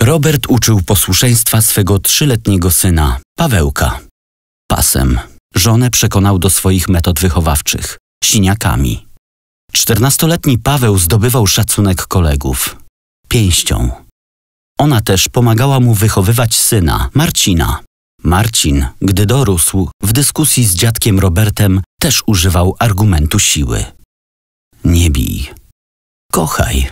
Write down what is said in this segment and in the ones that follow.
Robert uczył posłuszeństwa swego 3-letniego syna, Pawełka. Pasem. Żonę przekonał do swoich metod wychowawczych. Siniakami. 14-letni Paweł zdobywał szacunek kolegów. Pięścią. Ona też pomagała mu wychowywać syna, Marcina. Marcin, gdy dorósł, w dyskusji z dziadkiem Robertem też używał argumentu siły. Nie bij. Kochaj.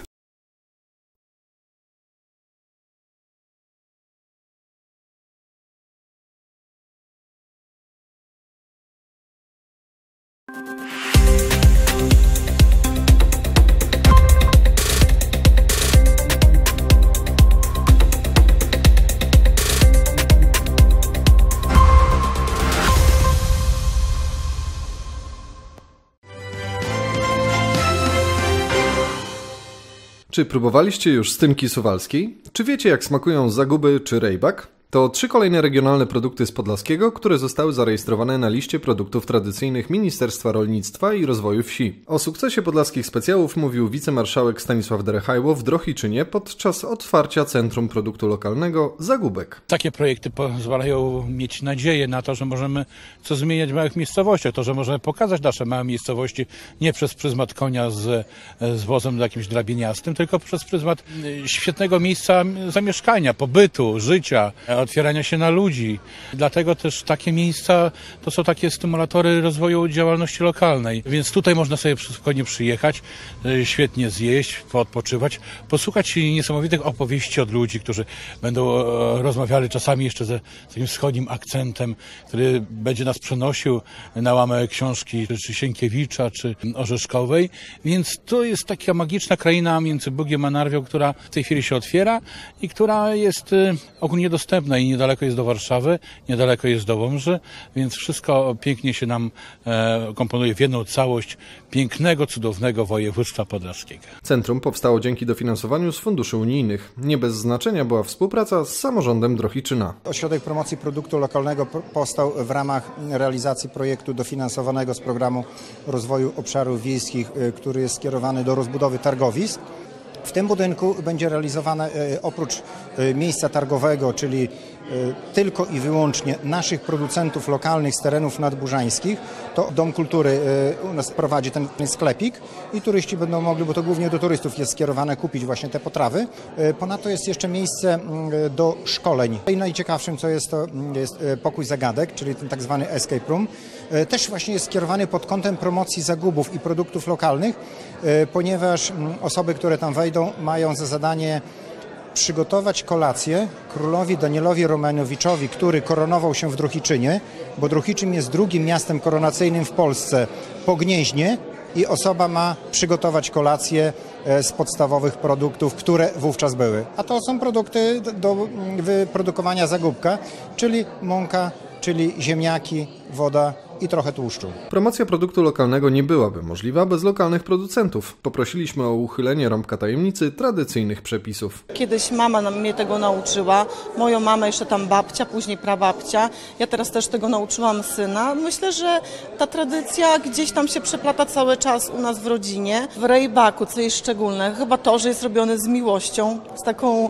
Czy próbowaliście już stynki suwalskiej? Czy wiecie, jak smakują zaguby czy rejbak? To 3 kolejne regionalne produkty z Podlaskiego, które zostały zarejestrowane na liście produktów tradycyjnych Ministerstwa Rolnictwa i Rozwoju Wsi. O sukcesie podlaskich specjałów mówił wicemarszałek Stanisław Derechajło w Drohiczynie podczas otwarcia Centrum Produktu Lokalnego Zagubek. Takie projekty pozwalają mieć nadzieję na to, że możemy coś zmieniać w małych miejscowościach, to, że możemy pokazać nasze małe miejscowości nie przez pryzmat konia z wozem jakimś drabiniastym, tylko przez pryzmat świetnego miejsca zamieszkania, pobytu, życia, otwierania się na ludzi. Dlatego też takie miejsca to są takie stymulatory rozwoju działalności lokalnej. Więc tutaj można sobie spokojnie przyjechać, świetnie zjeść, odpoczywać, posłuchać niesamowitych opowieści od ludzi, którzy będą rozmawiali czasami jeszcze z takim wschodnim akcentem, który będzie nas przenosił na łamę książki czy Sienkiewicza, czy Orzeszkowej. Więc to jest taka magiczna kraina między Bugiem a Narwią, która w tej chwili się otwiera i która jest ogólnie dostępna i niedaleko jest do Warszawy, niedaleko jest do Łomży, więc wszystko pięknie się nam komponuje w jedną całość pięknego, cudownego województwa podlaskiego. Centrum powstało dzięki dofinansowaniu z funduszy unijnych. Nie bez znaczenia była współpraca z samorządem Drohiczyna. Ośrodek Promocji Produktu Lokalnego powstał w ramach realizacji projektu dofinansowanego z Programu Rozwoju Obszarów Wiejskich, który jest skierowany do rozbudowy targowisk. W tym budynku będzie realizowane oprócz miejsca targowego, czyli tylko i wyłącznie naszych producentów lokalnych z terenów nadburzańskich, to Dom Kultury u nas prowadzi ten sklepik i turyści będą mogli, bo to głównie do turystów jest skierowane, kupić właśnie te potrawy. Ponadto jest jeszcze miejsce do szkoleń. I najciekawszym, co jest, to jest pokój zagadek, czyli ten tak zwany escape room. Też właśnie jest skierowany pod kątem promocji zagubów i produktów lokalnych, ponieważ osoby, które tam wejdą, mają za zadanie przygotować kolację królowi Danielowi Romanowiczowi, który koronował się w Drohiczynie, bo Drohiczyn jest drugim miastem koronacyjnym w Polsce po Gnieźnie i osoba ma przygotować kolację z podstawowych produktów, które wówczas były. A to są produkty do wyprodukowania zagubka, czyli mąka, czyli ziemniaki, woda i trochę tłuszczu. Promocja produktu lokalnego nie byłaby możliwa bez lokalnych producentów. Poprosiliśmy o uchylenie rąbka tajemnicy tradycyjnych przepisów. Kiedyś mama mnie tego nauczyła, moją mamę jeszcze tam babcia, później prababcia. Ja teraz też tego nauczyłam syna. Myślę, że ta tradycja gdzieś tam się przeplata cały czas u nas w rodzinie. W rejbaku, co jest szczególne, chyba to, że jest robiony z miłością, z taką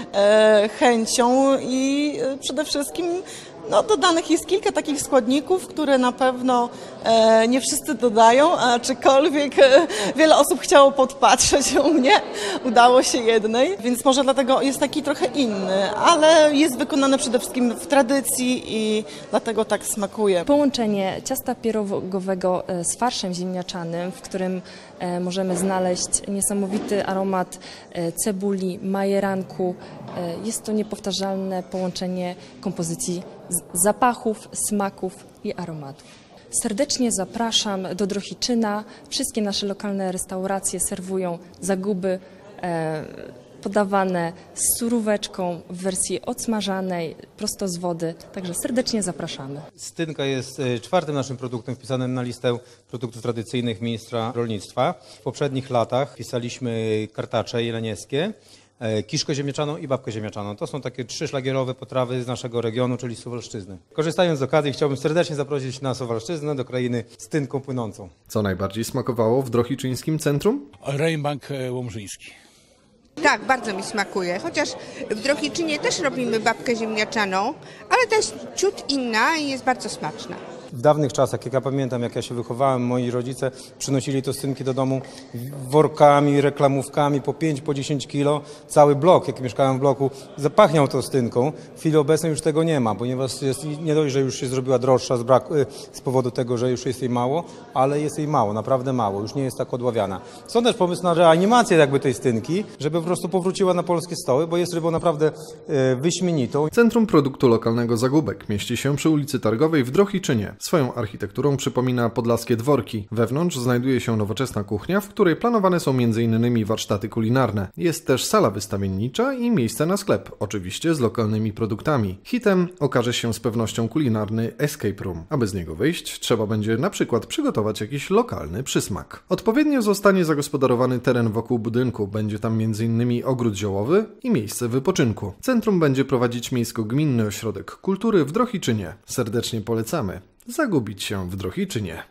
chęcią i przede wszystkim dodanych jest kilka takich składników, które na pewno nie wszyscy dodają, aczkolwiek wiele osób chciało podpatrzeć u mnie, udało się jednej, więc może dlatego jest taki trochę inny, ale jest wykonany przede wszystkim w tradycji i dlatego tak smakuje. Połączenie ciasta pierogowego z farszem ziemniaczanym, w którym możemy znaleźć niesamowity aromat cebuli, majeranku. Jest to niepowtarzalne połączenie kompozycji zapachów, smaków i aromatów. Serdecznie zapraszam do Drohiczyna. Wszystkie nasze lokalne restauracje serwują zaguby podawane z suróweczką w wersji odsmażanej, prosto z wody. Także serdecznie zapraszamy. Stynka jest 4. naszym produktem wpisanym na listę produktów tradycyjnych ministra rolnictwa. W poprzednich latach pisaliśmy kartacze jeleniewskie, kiszkę ziemniaczaną i babkę ziemniaczaną. To są takie 3 szlagierowe potrawy z naszego regionu, czyli Suwalszczyzny. Korzystając z okazji, chciałbym serdecznie zaprosić na Suwalszczyznę, do krainy stynką płynącą. Co najbardziej smakowało w drohiczyńskim centrum? Rejbak łomżyński. Tak, bardzo mi smakuje, chociaż w Drohiczynie też robimy babkę ziemniaczaną, ale to jest ciut inna i jest bardzo smaczna. W dawnych czasach, jak ja pamiętam, jak ja się wychowałem, moi rodzice przynosili to stynki do domu workami, reklamówkami po 5, po 10 kilo. Cały blok, jak mieszkałem w bloku, zapachniał to stynką. W chwili obecnej już tego nie ma, ponieważ jest, nie dość, że już się zrobiła droższa z powodu tego, że już jest jej mało, ale jest jej mało, naprawdę mało, już nie jest tak odławiana. Są też pomysł na reanimację jakby tej stynki, żeby po prostu powróciła na polskie stoły, bo jest rybą naprawdę wyśmienitą. Centrum produktu lokalnego Zagubek mieści się przy ulicy Targowej w Drohiczynie. Swoją architekturą przypomina podlaskie dworki. Wewnątrz znajduje się nowoczesna kuchnia, w której planowane są m.in. warsztaty kulinarne. Jest też sala wystawiennicza i miejsce na sklep, oczywiście z lokalnymi produktami. Hitem okaże się z pewnością kulinarny escape room. Aby z niego wyjść, trzeba będzie na przykład przygotować jakiś lokalny przysmak. Odpowiednio zostanie zagospodarowany teren wokół budynku. Będzie tam m.in. ogród ziołowy i miejsce wypoczynku. Centrum będzie prowadzić miejsko-gminny ośrodek kultury w Drohiczynie. Serdecznie polecamy zagubić się w Drohiczynie.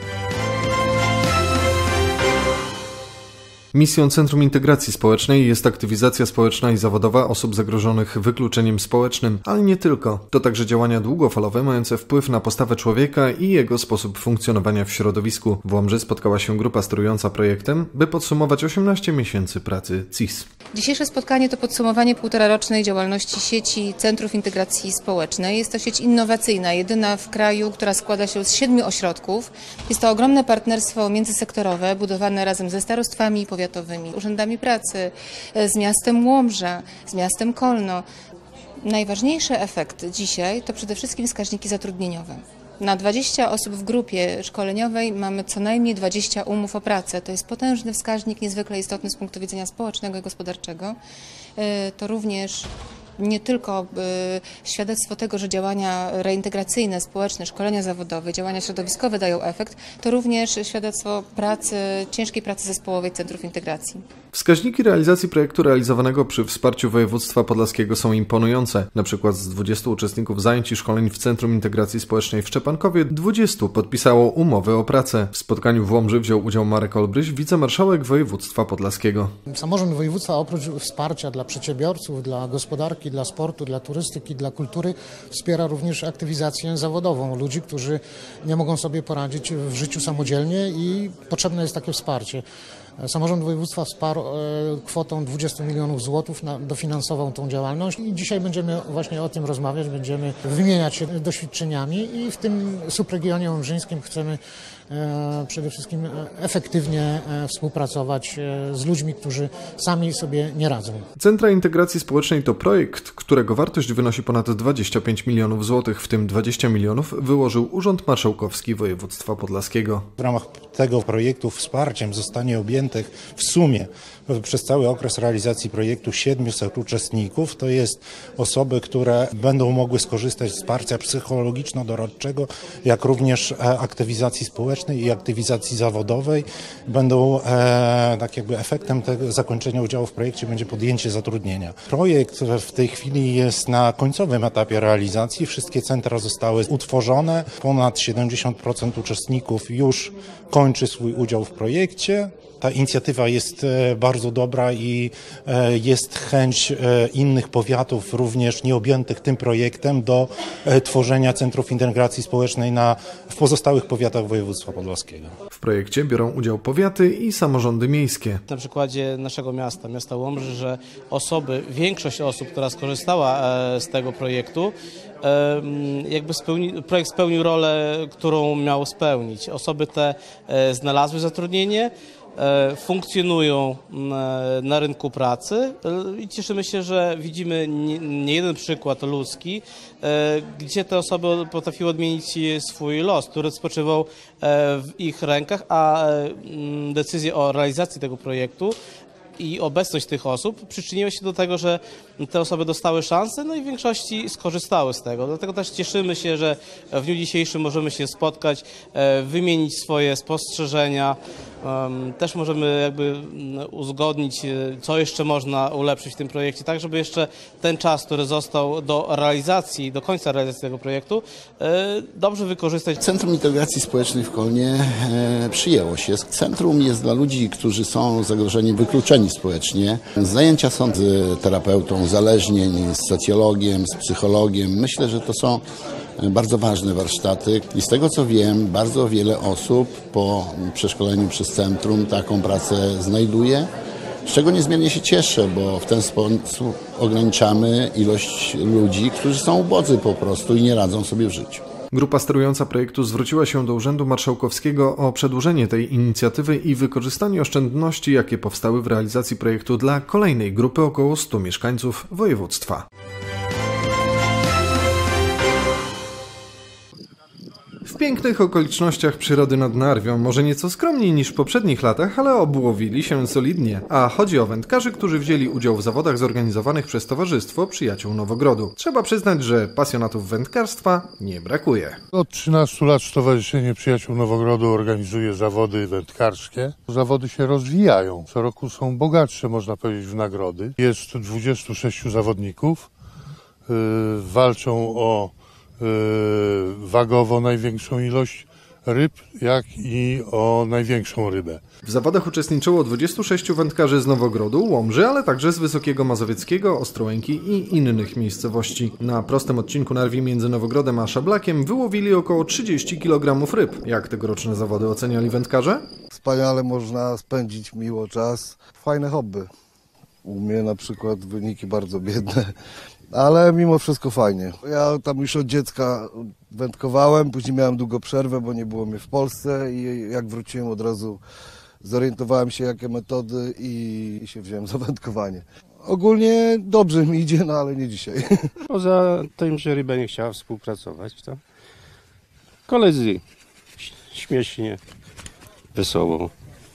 Misją Centrum Integracji Społecznej jest aktywizacja społeczna i zawodowa osób zagrożonych wykluczeniem społecznym, ale nie tylko. To także działania długofalowe mające wpływ na postawę człowieka i jego sposób funkcjonowania w środowisku. W Łomży spotkała się grupa sterująca projektem, by podsumować 18 miesięcy pracy CIS. Dzisiejsze spotkanie to podsumowanie półtorarocznej działalności sieci Centrów Integracji Społecznej. Jest to sieć innowacyjna, jedyna w kraju, która składa się z 7 ośrodków. Jest to ogromne partnerstwo międzysektorowe, budowane razem ze starostwami powiatowymi, urzędami pracy, z miastem Łomża, z miastem Kolno. Najważniejszy efekt dzisiaj to przede wszystkim wskaźniki zatrudnieniowe. Na 20 osób w grupie szkoleniowej mamy co najmniej 20 umów o pracę. To jest potężny wskaźnik, niezwykle istotny z punktu widzenia społecznego i gospodarczego. To również nie tylko świadectwo tego, że działania reintegracyjne, społeczne, szkolenia zawodowe, działania środowiskowe dają efekt, to również świadectwo pracy, ciężkiej pracy zespołowej Centrów Integracji. Wskaźniki realizacji projektu realizowanego przy wsparciu województwa podlaskiego są imponujące. Na przykład z 20 uczestników zajęć i szkoleń w Centrum Integracji Społecznej w Szczepankowie 20 podpisało umowy o pracę. W spotkaniu w Łomży wziął udział Marek Olbryś, wicemarszałek województwa podlaskiego. Samorząd województwa oprócz wsparcia dla przedsiębiorców, dla gospodarki, dla sportu, dla turystyki, dla kultury wspiera również aktywizację zawodową ludzi, którzy nie mogą sobie poradzić w życiu samodzielnie i potrzebne jest takie wsparcie. Samorząd województwa wsparł kwotą 20 milionów złotych, dofinansował tą działalność i dzisiaj będziemy właśnie o tym rozmawiać, będziemy wymieniać się doświadczeniami i w tym subregionie łomżyńskim chcemy przede wszystkim efektywnie współpracować z ludźmi, którzy sami sobie nie radzą. Centra Integracji Społecznej to projekt, którego wartość wynosi ponad 25 milionów złotych, w tym 20 milionów wyłożył Urząd Marszałkowski Województwa Podlaskiego. W ramach tego projektu wsparciem zostanie objętych w sumie przez cały okres realizacji projektu 700 uczestników. To jest osoby, które będą mogły skorzystać z wsparcia psychologiczno-doradczego, jak również aktywizacji społecznej i aktywizacji zawodowej. Będą tak jakby efektem tego zakończenia udziału w projekcie będzie podjęcie zatrudnienia. Projekt w tej chwili jest na końcowym etapie realizacji. Wszystkie centra zostały utworzone. Ponad 70% uczestników już kończy swój udział w projekcie. Ta inicjatywa jest bardzo dobra i jest chęć innych powiatów, również nieobjętych tym projektem, do tworzenia Centrów Integracji Społecznej w pozostałych powiatach województwa podlaskiego. W projekcie biorą udział powiaty i samorządy miejskie. Na przykładzie naszego miasta Łomży, że większość osób, która skorzystała z tego projektu, projekt spełnił rolę, którą miał spełnić. Osoby te znalazły zatrudnienie, funkcjonują na rynku pracy i cieszymy się, że widzimy nie jeden przykład ludzki, gdzie te osoby potrafiły odmienić swój los, który spoczywał w ich rękach, a decyzje o realizacji tego projektu i obecność tych osób przyczyniły się do tego, że te osoby dostały szansę, no i w większości skorzystały z tego. Dlatego też cieszymy się, że w dniu dzisiejszym możemy się spotkać, wymienić swoje spostrzeżenia, też możemy jakby uzgodnić, co jeszcze można ulepszyć w tym projekcie, tak żeby jeszcze ten czas, który został do realizacji, do końca realizacji tego projektu, dobrze wykorzystać. Centrum Integracji Społecznej w Kolnie przyjęło się. Centrum jest dla ludzi, którzy są zagrożeni, wykluczeni społecznie. Zajęcia są z terapeutą uzależnień, z socjologiem, z psychologiem. Myślę, że to są bardzo ważne warsztaty i z tego co wiem, bardzo wiele osób po przeszkoleniu przez centrum taką pracę znajduje, z czego niezmiernie się cieszę, bo w ten sposób ograniczamy ilość ludzi, którzy są ubodzy po prostu i nie radzą sobie w życiu. Grupa sterująca projektu zwróciła się do Urzędu Marszałkowskiego o przedłużenie tej inicjatywy i wykorzystanie oszczędności, jakie powstały w realizacji projektu dla kolejnej grupy około 100 mieszkańców województwa. W pięknych okolicznościach przyrody nad Narwią, może nieco skromniej niż w poprzednich latach, ale obłowili się solidnie. A chodzi o wędkarzy, którzy wzięli udział w zawodach zorganizowanych przez Towarzystwo Przyjaciół Nowogrodu. Trzeba przyznać, że pasjonatów wędkarstwa nie brakuje. Od 13 lat Stowarzyszenie Przyjaciół Nowogrodu organizuje zawody wędkarskie. Zawody się rozwijają. Co roku są bogatsze, można powiedzieć, w nagrody. Jest 26 zawodników. Walczą o wagowo największą ilość ryb, jak i o największą rybę. W zawodach uczestniczyło 26 wędkarzy z Nowogrodu, Łomży, ale także z Wysokiego Mazowieckiego, Ostrołęki i innych miejscowości. Na prostym odcinku Narwi między Nowogrodem a Szablakiem wyłowili około 30 kg ryb. Jak tegoroczne zawody oceniali wędkarze? Wspaniale można spędzić miło czas. Fajne hobby. U mnie na przykład wyniki bardzo biedne. Ale mimo wszystko fajnie. Ja tam już od dziecka wędkowałem, później miałem długą przerwę, bo nie było mnie w Polsce i jak wróciłem od razu zorientowałem się jakie metody i się wziąłem za wędkowanie. Ogólnie dobrze mi idzie, no ale nie dzisiaj. Poza tym, że ryba nie chciała współpracować, to koledzy śmiesznie, wesoło.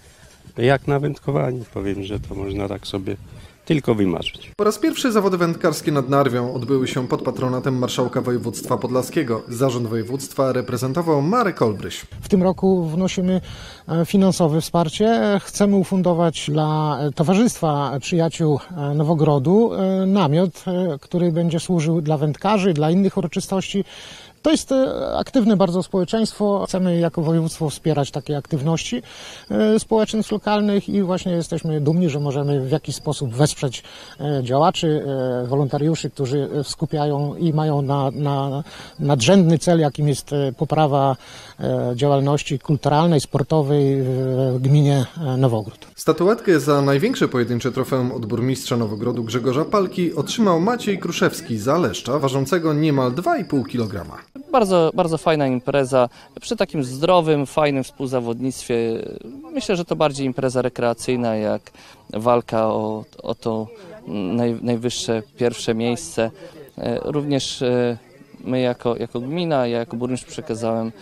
Jak na wędkowaniu, powiem, że to można tak sobie tylko wymarzyć. Po raz pierwszy zawody wędkarskie nad Narwią odbyły się pod patronatem marszałka województwa podlaskiego. Zarząd województwa reprezentował Marek Olbryś. W tym roku wnosimy finansowe wsparcie. Chcemy ufundować dla Towarzystwa Przyjaciół Nowogrodu namiot, który będzie służył dla wędkarzy, dla innych uroczystości. To jest aktywne bardzo społeczeństwo. Chcemy jako województwo wspierać takie aktywności społeczeństw lokalnych i właśnie jesteśmy dumni, że możemy w jakiś sposób wesprzeć działaczy, wolontariuszy, którzy skupiają i mają nadrzędny cel, jakim jest poprawa działalności kulturalnej, sportowej w gminie Nowogród. Statuetkę za największe pojedyncze trofeum od burmistrza Nowogrodu Grzegorza Palki otrzymał Maciej Kruszewski za leszcza ważącego niemal 2,5 kg. Bardzo fajna impreza, przy takim zdrowym, fajnym współzawodnictwie. Myślę, że to bardziej impreza rekreacyjna, jak walka o to najwyższe pierwsze miejsce. Również my jako gmina, ja jako burmistrz przekazałem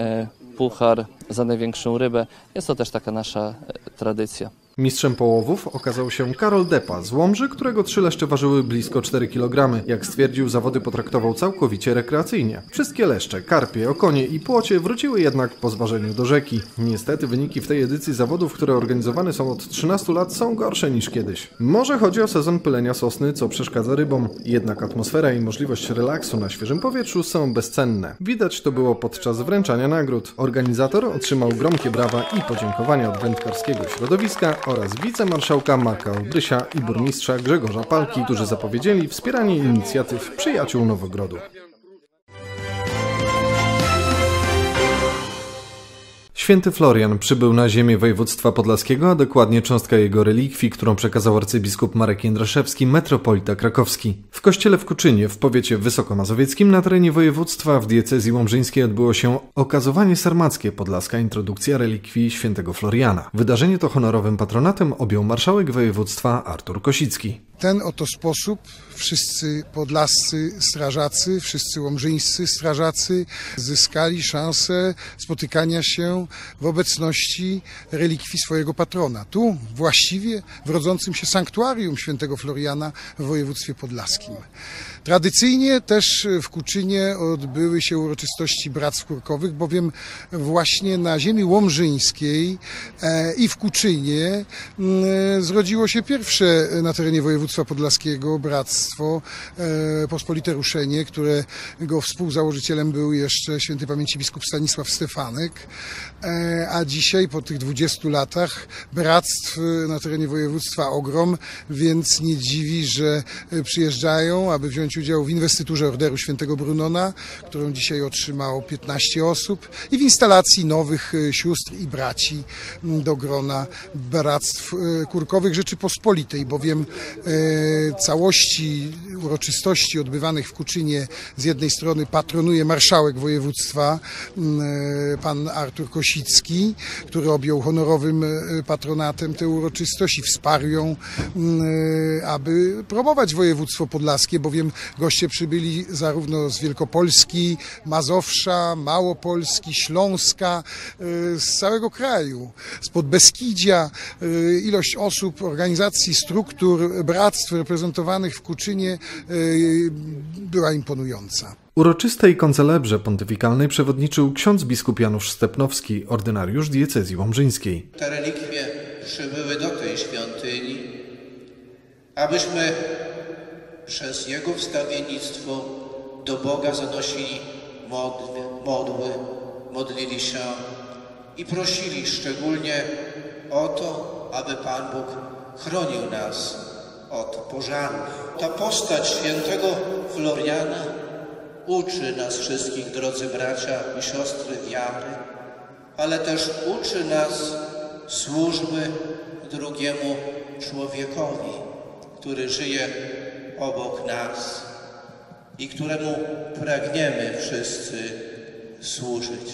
puchar za największą rybę. Jest to też taka nasza tradycja. Mistrzem połowów okazał się Karol Depa z Łomży, którego 3 leszcze ważyły blisko 4 kg. Jak stwierdził, zawody potraktował całkowicie rekreacyjnie. Wszystkie leszcze, karpie, okonie i płocie wróciły jednak po zważeniu do rzeki. Niestety wyniki w tej edycji zawodów, które organizowane są od 13 lat, są gorsze niż kiedyś. Może chodzi o sezon pylenia sosny, co przeszkadza rybom. Jednak atmosfera i możliwość relaksu na świeżym powietrzu są bezcenne. Widać to było podczas wręczania nagród. Organizator otrzymał gromkie brawa i podziękowania od wędkarskiego środowiska oraz wicemarszałka Marka Olbrysia i burmistrza Grzegorza Palki, którzy zapowiedzieli wspieranie inicjatyw Przyjaciół Nowogrodu. Święty Florian przybył na ziemię województwa podlaskiego, a dokładnie cząstka jego relikwii, którą przekazał arcybiskup Marek Jędraszewski, metropolita krakowski. W kościele w Kuczynie, w powiecie wysokomazowieckim, na terenie województwa w diecezji łomżyńskiej odbyło się okazowanie sarmackie, podlaska introdukcja relikwii świętego Floriana. Wydarzenie to honorowym patronatem objął marszałek województwa Artur Kosicki. Ten oto sposób wszyscy podlascy strażacy, wszyscy łomżyńscy strażacy zyskali szansę spotykania się w obecności relikwii swojego patrona. Tu właściwie w rodzącym się sanktuarium świętego Floriana w województwie podlaskim. Tradycyjnie też w Kuczynie odbyły się uroczystości bractw kurkowych, bowiem właśnie na ziemi łomżyńskiej i w Kuczynie zrodziło się pierwsze na terenie województwa podlaskiego bractwo Pospolite Ruszenie, którego współzałożycielem był jeszcze świętej pamięci biskup Stanisław Stefanek, a dzisiaj po tych 20 latach bractw na terenie województwa ogrom, więc nie dziwi, że przyjeżdżają, aby wziąć udział w inwestyturze Orderu Świętego Brunona, którą dzisiaj otrzymało 15 osób, i w instalacji nowych sióstr i braci do grona bractw kurkowych Rzeczypospolitej, bowiem całości uroczystości odbywanych w Kuczynie z jednej strony patronuje marszałek województwa, pan Artur Kosicki, który objął honorowym patronatem tę uroczystość i wsparł ją, aby promować województwo podlaskie, bowiem goście przybyli zarówno z Wielkopolski, Mazowsza, Małopolski, Śląska, z całego kraju, z Podbeskidzia. Ilość osób, organizacji, struktur, bractw reprezentowanych w Kuczynie była imponująca. Uroczystej koncelebrze pontyfikalnej przewodniczył ksiądz biskup Janusz Stepnowski, ordynariusz diecezji łomżyńskiej. Te relikwie przybyły do tej świątyni, abyśmy przez Jego wstawiennictwo do Boga zanosili modły, modlili się i prosili szczególnie o to, aby Pan Bóg chronił nas od pożarów. Ta postać świętego Floriana uczy nas wszystkich, drodzy bracia i siostry, wiary, ale też uczy nas służby drugiemu człowiekowi, który żyje obok nas i któremu pragniemy wszyscy służyć.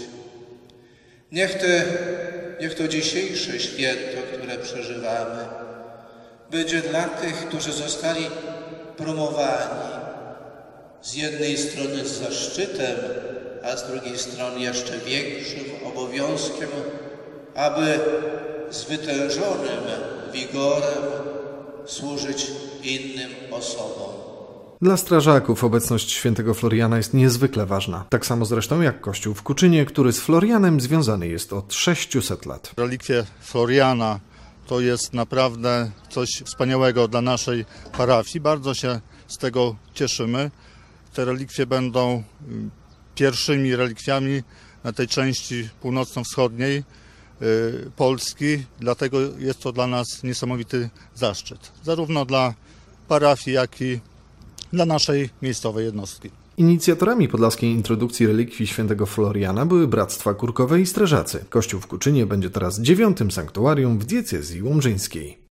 Niech to dzisiejsze święto, które przeżywamy, będzie dla tych, którzy zostali promowani z jednej strony z zaszczytem, a z drugiej strony jeszcze większym obowiązkiem, aby z wytężonym wigorem służyć innym osobom. Dla strażaków obecność świętego Floriana jest niezwykle ważna. Tak samo zresztą jak kościół w Kuczynie, który z Florianem związany jest od 600 lat. Relikwie Floriana to jest naprawdę coś wspaniałego dla naszej parafii. Bardzo się z tego cieszymy. Te relikwie będą pierwszymi relikwiami na tej części północno-wschodniej Polski, dlatego jest to dla nas niesamowity zaszczyt, zarówno dla parafii, jak i dla naszej miejscowej jednostki. Inicjatorami podlaskiej introdukcji relikwii świętego Floriana były bractwa kurkowe i strażacy. Kościół w Kuczynie będzie teraz 9. sanktuarium w diecezji łomżyńskiej.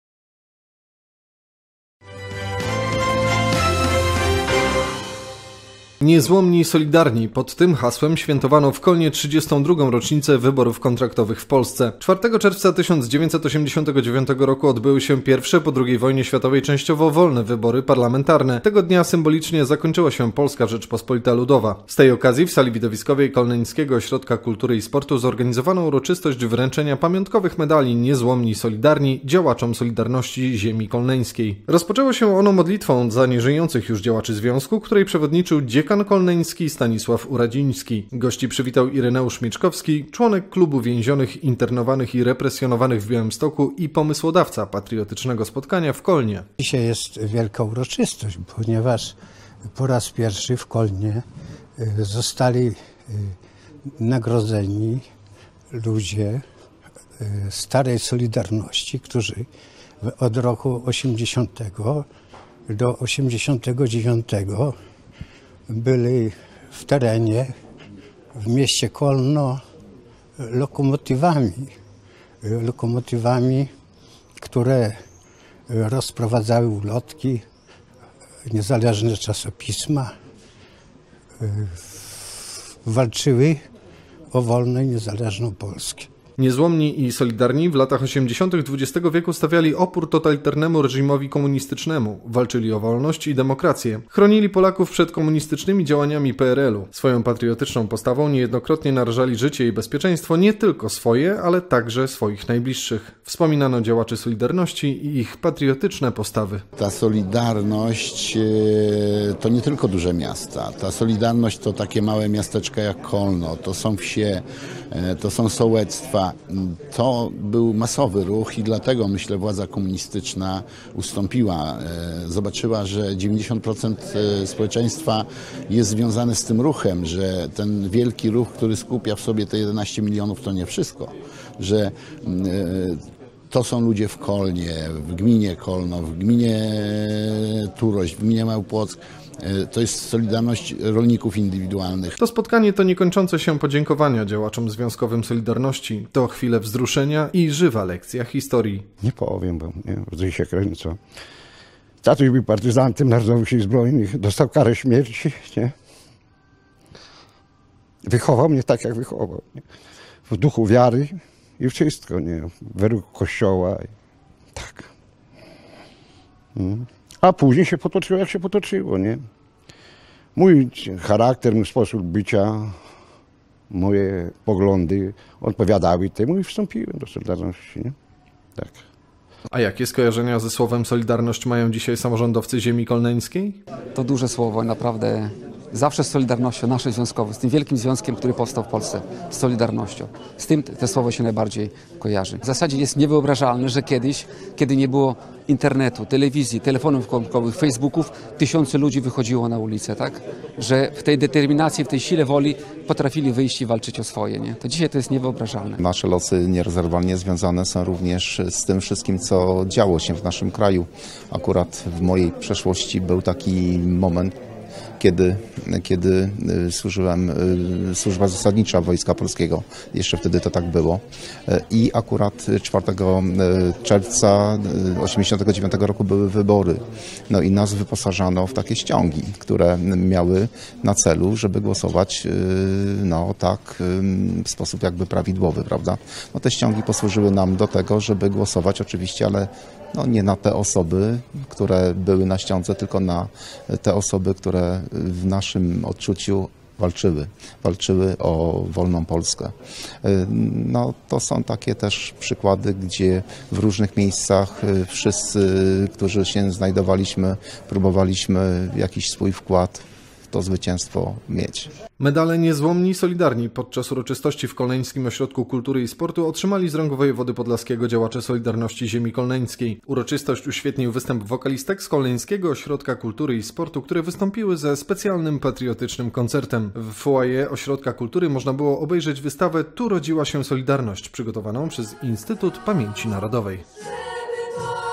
Niezłomni i solidarni. Pod tym hasłem świętowano w Kolnie 32. rocznicę wyborów kontraktowych w Polsce. 4 czerwca 1989 roku odbyły się pierwsze po II wojnie światowej częściowo wolne wybory parlamentarne. Tego dnia symbolicznie zakończyła się Polska Rzeczpospolita Ludowa. Z tej okazji w sali widowiskowej Kolneńskiego Ośrodka Kultury i Sportu zorganizowano uroczystość wręczenia pamiątkowych medali Niezłomni i solidarni działaczom Solidarności Ziemi Kolneńskiej. Rozpoczęło się ono modlitwą za nieżyjących już działaczy związku, której przewodniczył dziekan kolneński Stanisław Uradziński. Gości przywitał Ireneusz Mieczkowski, członek klubu więzionych, internowanych i represjonowanych w Białymstoku i pomysłodawca patriotycznego spotkania w Kolnie. Dzisiaj jest wielka uroczystość, ponieważ po raz pierwszy w Kolnie zostali nagrodzeni ludzie starej Solidarności, którzy od roku 80 do 89 byli w terenie, w mieście Kolno lokomotywami, które rozprowadzały ulotki, niezależne czasopisma, walczyły o wolną i niezależną Polskę. Niezłomni i solidarni w latach 80. XX wieku stawiali opór totalitarnemu reżimowi komunistycznemu, walczyli o wolność i demokrację, chronili Polaków przed komunistycznymi działaniami PRL-u. Swoją patriotyczną postawą niejednokrotnie narażali życie i bezpieczeństwo nie tylko swoje, ale także swoich najbliższych. Wspominano działaczy Solidarności i ich patriotyczne postawy. Ta Solidarność to nie tylko duże miasta. Ta Solidarność to takie małe miasteczka jak Kolno, to są wsie, to są sołectwa. To był masowy ruch i dlatego, myślę, władza komunistyczna ustąpiła. Zobaczyła, że 90% społeczeństwa jest związane z tym ruchem, że ten wielki ruch, który skupia w sobie te 11 milionów, to nie wszystko, że to są ludzie w Kolnie, w gminie Kolno, w gminie Turość, w gminie Małopłock. To jest solidarność rolników indywidualnych. To spotkanie to niekończące się podziękowania działaczom związkowym Solidarności. To chwile wzruszenia i żywa lekcja historii. Nie powiem, bo łzy się kręcą. Tatuś był partyzantem Narodowych Sił Zbrojnych, dostał karę śmierci. Nie? Wychował mnie tak, jak wychował. Nie? W duchu wiary i wszystko, nie? Według Kościoła. Tak. A później się potoczyło, jak się potoczyło, nie? Mój charakter, mój sposób bycia, moje poglądy odpowiadały temu i wstąpiłem do Solidarności, nie? Tak. A jakie skojarzenia ze słowem Solidarność mają dzisiaj samorządowcy ziemi kolneńskiej? To duże słowo, naprawdę. Zawsze z Solidarnością, naszym związkowym, z tym wielkim związkiem, który powstał w Polsce, z Solidarnością. Z tym to słowo się najbardziej kojarzy. W zasadzie jest niewyobrażalne, że kiedyś, kiedy nie było internetu, telewizji, telefonów komórkowych, Facebooków, tysiące ludzi wychodziło na ulicę, tak? Że w tej determinacji, w tej sile woli potrafili wyjść i walczyć o swoje, nie? To dzisiaj to jest niewyobrażalne. Nasze losy nierozerwalnie związane są również z tym wszystkim, co działo się w naszym kraju. Akurat w mojej przeszłości był taki moment, kiedy służyłem, służba zasadnicza Wojska Polskiego, jeszcze wtedy to tak było. I akurat 4 czerwca 1989 roku były wybory. No i nas wyposażano w takie ściągi, które miały na celu, żeby głosować no tak w sposób jakby prawidłowy, prawda? No te ściągi posłużyły nam do tego, żeby głosować oczywiście, ale no nie na te osoby, które były na ściądze, tylko na te osoby, które w naszym odczuciu walczyły o wolną Polskę. No, to są takie też przykłady, gdzie w różnych miejscach wszyscy, którzy się znajdowaliśmy, próbowaliśmy jakiś swój wkład w to zwycięstwo mieć. Medale Niezłomni Solidarni podczas uroczystości w Kolneńskim Ośrodku Kultury i Sportu otrzymali z rąk wojewody podlaskiego działacze Solidarności Ziemi Kolneńskiej. Uroczystość uświetnił występ wokalistek z Kolneńskiego Ośrodka Kultury i Sportu, które wystąpiły ze specjalnym patriotycznym koncertem. W foyer Ośrodka Kultury można było obejrzeć wystawę Tu rodziła się Solidarność, przygotowaną przez Instytut Pamięci Narodowej.